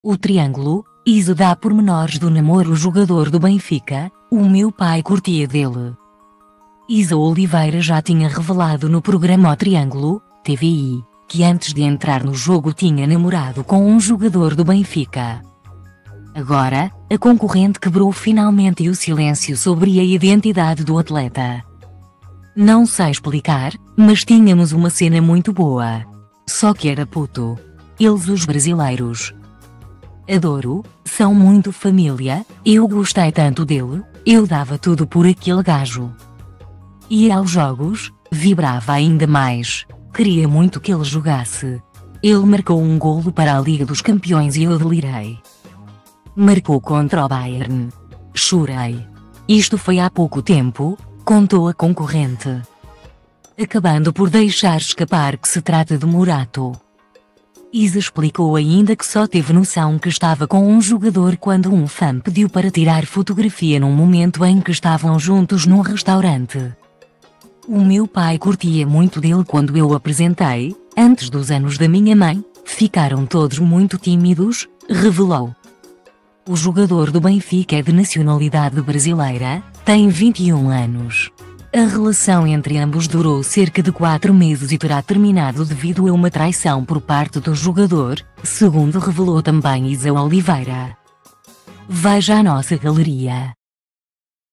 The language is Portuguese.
O triângulo. Isa dá pormenores do namoro. O jogador do Benfica. O meu pai curtia dele. Isa Oliveira já tinha revelado no programa O Triângulo, TVI, que antes de entrar no jogo tinha namorado com um jogador do Benfica. Agora, a concorrente quebrou finalmente o silêncio sobre a identidade do atleta. Não sei explicar, mas tínhamos uma cena muito boa. Só que era puto. Eles, os brasileiros. Adoro, são muito família, eu gostei tanto dele, eu dava tudo por aquele gajo. Ia aos jogos, vibrava ainda mais, queria muito que ele jogasse. Ele marcou um golo para a Liga dos Campeões e eu delirei. Marcou contra o Bayern. Chorei. Isto foi há pouco tempo, contou a concorrente. Acabando por deixar escapar que se trata de Morato. Isa explicou ainda que só teve noção que estava com um jogador quando um fã pediu para tirar fotografia num momento em que estavam juntos num restaurante. O meu pai curtia muito dele quando eu o apresentei, antes dos anos da minha mãe, ficaram todos muito tímidos, revelou. O jogador do Benfica é de nacionalidade brasileira, tem 21 anos. A relação entre ambos durou cerca de 4 meses e terá terminado devido a uma traição por parte do jogador, segundo revelou também Isa Oliveira. Veja a nossa galeria.